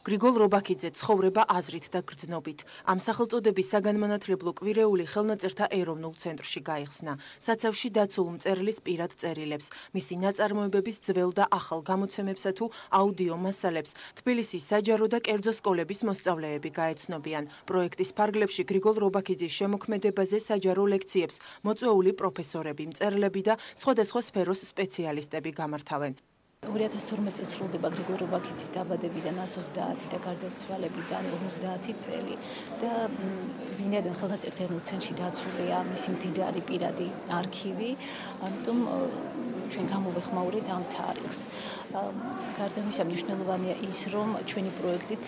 გრიგოლ რობაქიძე ცხოვრება აზრით და გრძნობით. ამ სახელწოდების საგანმანათლებლო კვირეული ხელნაწერთა ეროვნულ ცენტრში გაიხსნა. საცავში დაცულ მწერლის პირად წერილებს, მისი ნაწარმოებების ძველ და ახალ გამოცემებსა თუ აუდიო მასალებს თბილისის საჯარო და კერძო სკოლების მოსწავლეები გაეცნობიან. პროექტის ფარგლებში გრიგოლ რობაქიძის შემოქმედებაზე საჯარო ლექციებს მოწვეული პროფესორები, მწერლები და სხვადასხვა სფეროს სპეციალისტები გამართავენ. 2012 წელს სრულდება გრიგოლ რობაქიძის დაბადებიდან 130 და გარდაცვალებიდან 50 წელი და ვინაიდან ხელნაწერთა ეროვნულ ცენტრში დაცულია მისი მდიდარი პირადი არქივი, ამიტომ ჩვენ გამოვეხმაურეთ ამ თარიღს. გარდა ამისა მნიშვნელოვანია ის, რომ ჩვენი პროექტით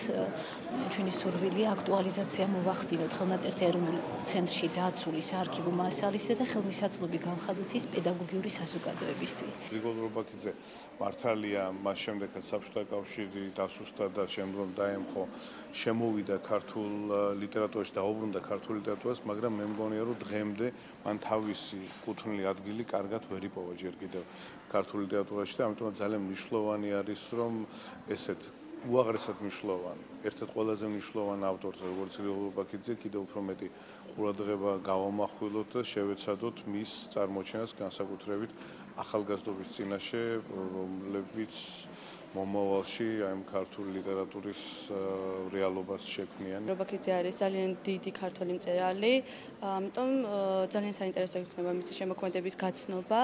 ჩვენი სურვილია აქტუალიზაცია მოვახდინოთ ხელნაწერთა ეროვნულ ცენტრში დაცული საარქივო მასალისა და ხელმისაწვდომი გამხადოთ ის პედაგოგიური საზოგადოებისთვის. გრიგოლ რობაქიძე მართალია მას შემდეგაც საბჭოთა კავშირი დასუსტა და შემდგომ დაემხო, შემოვიდა ქართულ ლიტერატურაში და დაუბრუნდა ქართულ ლიტერატურას, მაგრამ მე მგონია, რომ დღემდე მან თავისი კუთვნილი ადგილი კარგად ვერ იპოვა ჯერ კიდევ ქართულ ლიტერატურაში და ამიტომ ძალიან მნიშვნელოვანი არის, რომ ესეთ უაღრესად მნიშვნელოვანი, ერთ-ერთ ყველაზე მნიშვნელოვანი ავტორზე, როგორც გრიგოლ რობაქიძე, კიდევ უფრო მეტი ყურადღება გავამახვილოთ და შევეცადოთ მის წარმოჩენას განსაკუთრებით ახალგაზრდობის წინაშე, რომლებიც მომავალში ამ ქართული ლიტერატურის რეალობას შექმნიან. რობაქიძე არის ძალიან დიდი ქართველი მწერალი, ამიტომ ძალიან საინტერესო იქნება მისი შემოქმედების გაცნობა.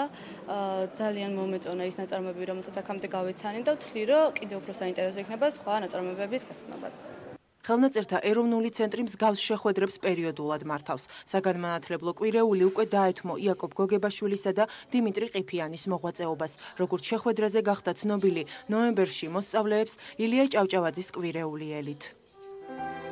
ძალიან მომეწონა ის ნაწარმოებები, რომელსაც აქამდე გავეცანი და ვთვლი, რომ კიდევ უფრო საინტერესო იქნება სხვა ნაწარმოებების გაცნობაც. ხელნაწერთა ეროვნული ცენტრი მსგავს შეხვედრებს პერიოდულად მართავს. საგანმანათლებლო კვირეული უკვე დაეთმო იაკობ გოგებაშვილისა და დიმიტრი ყიფიანის მოღვაწეობას. როგორც შეხვედრაზე გახდა ცნობილი, ნოემბერში მოსწავლეებს ილია ჭავჭავაძის კვირეული ელით.